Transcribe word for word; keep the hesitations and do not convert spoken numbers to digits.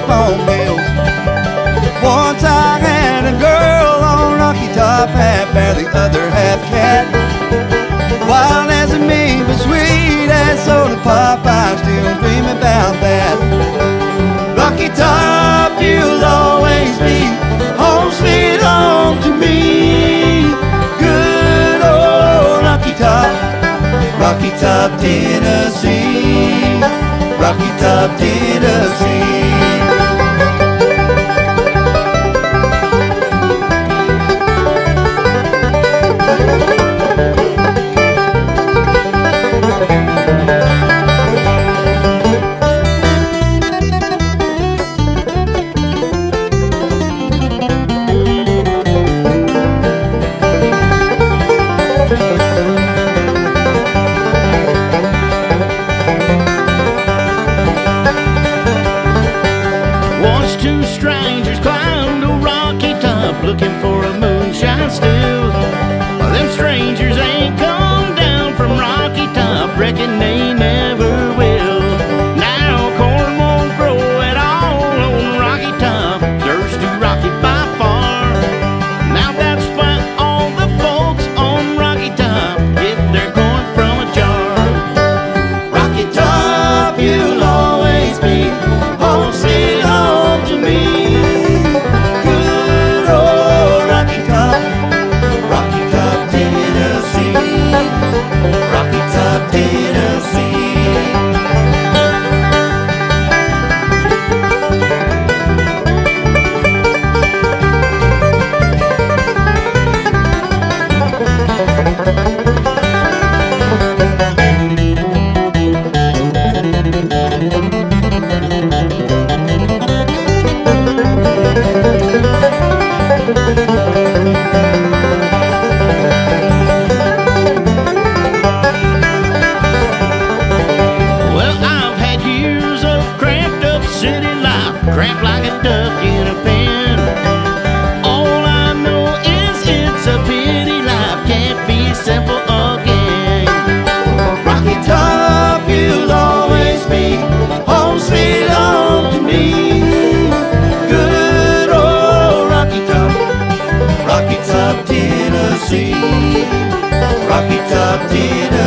telephone bills. Once I had a girl on Rocky Top, half bear, the other half cat. Wild as a me, but sweet as soda pop, I still dream about that. Rocky Top, you'll always be home sweet home to me. Good old Rocky Top, Rocky Top, Tennessee. Rocky Top, Tennessee. Two strangers climbed a Rocky Top looking for a moonshine still. Well, them strangers ain't come down from Rocky Top, reckon they never will. Now corn won't grow at all on Rocky Top, dirt's too rocky by far. Now that's why all the folks on Rocky Top get their corn from a jar. Rocky Top, you'll always be home sweet home to me. Good old Rocky Top, Rocky Top, Tennessee. Rocky Top, Tennessee. Cramped like a duck in a pen. All I know is it's a pity life can't be simple again. Rocky Top, you'll always be home sweet home to me. Good old Rocky Top, Rocky Top, Tennessee. Rocky Top, Tennessee.